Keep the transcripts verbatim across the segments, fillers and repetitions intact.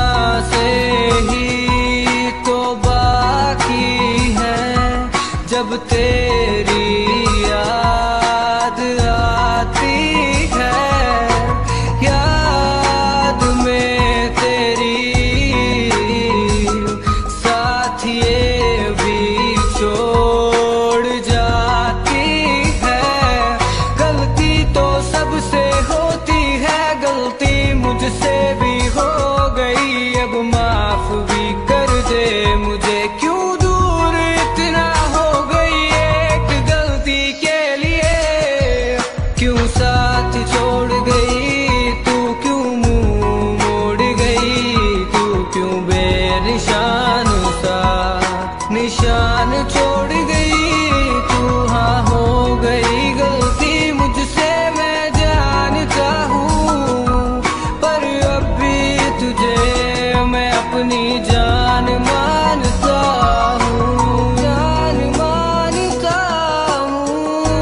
सांसें ही तो बाकी है, जब तेरी याद आती है, याद में तेरी साथ ये भी छोड़ जाती है। गलती तो सबसे होती है, गलती मुझसे भी हो गई, अब माफ भी कर दे मुझे। क्यों दूर इतना हो गई एक गलती के लिए, क्यों साथ छोड़ गई तू, क्यों मुंह मोड़ गई तू, क्यों बेनिशान सा निशान छोड़ गई तू। हाँ हो गई गलती मुझसे मैं जानता हूँ, पर अब भी तुझे मैं अपनी जान मानता हूँ, जान मानता हूँ।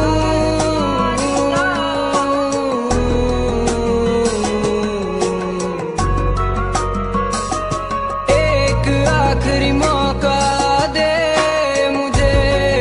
एक आखिरी मौका दे मुझे,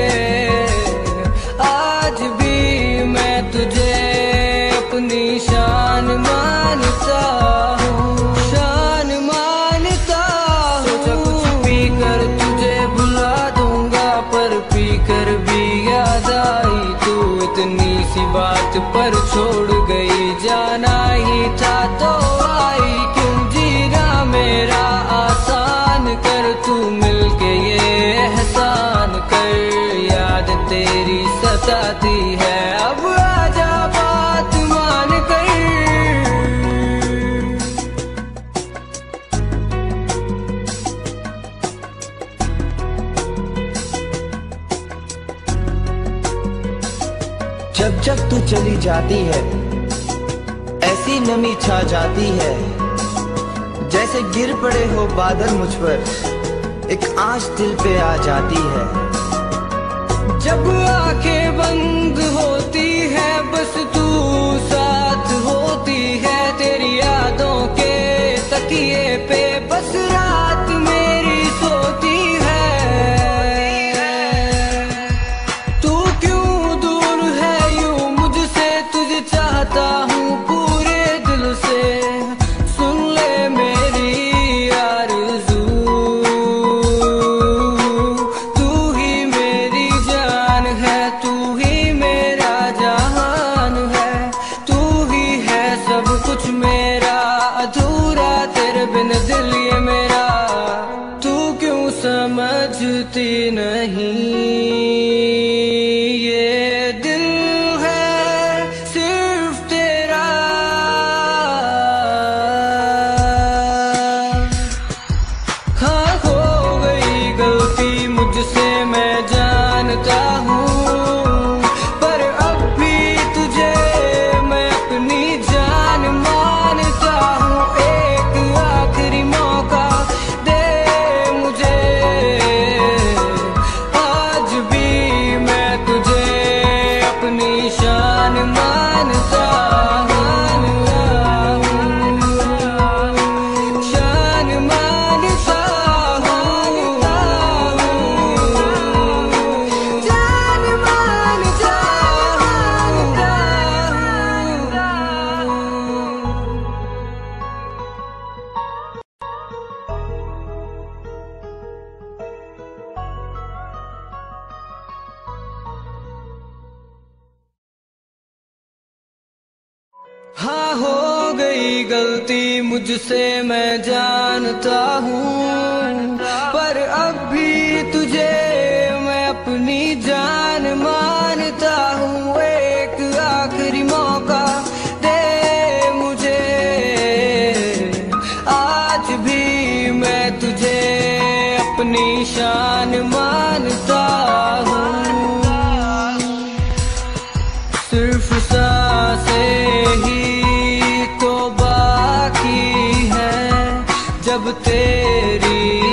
आज भी मैं तुझे अपनी शान मानता हूँ, शान मानता हूँ। सोचा कुछ पी कर तुझे भुला दूंगा, पर पी कर भी याद आई तू, इतनी सी बात पर छोड़ गई। जाना ही था तो आई, क्यों जीना मेरा आसान कर, तू मिलके ये एहसान कर। याद तेरी सताती है, अब आजा बात मान कर। जब जब तू चली जाती है, ऐसी नमी छा जाती है, जैसे गिर पड़े हो बादल मुझ पर, एक आँच दिल पे आ जाती है। जब आंखें बंद होती है, बस तू साथ होती है, तेरी यादों के तकिए पे बस रात मेरी सोती है। तू क्यों दूर है यूं मुझसे, तुझे चाहता हूँ पूरे दिल से, सुन ले मेरी आरज़ू। तू ही मेरी जान है, तू ही मेरा जहान है, तू ही है सब कुछ मेरा, अधूरा तेरे बिन दिल ये मेरा। तू क्यों समझती नहीं, ये दिल है सिर्फ तेरा। हाँ हो गई गलती मुझसे मैं जानता हूँ, पर अब भी तुझे मैं अपनी जान मानता हूँ। एक आखिरी मौका दे मुझे, आज भी मैं तुझे अपनी शान मानता हूँ, शान मानता हूँ, जान मानता हाँ हो गई गलती मुझसे मैं जानता हूँ, पर अब भी तुझे मैं अपनी जान मानता हूँ। एक आखिरी मौका दे मुझे, आज भी मैं तुझे अपनी शान मानता हूँ। सिर्फ सांसें ही तो बाकी है, जब तेरी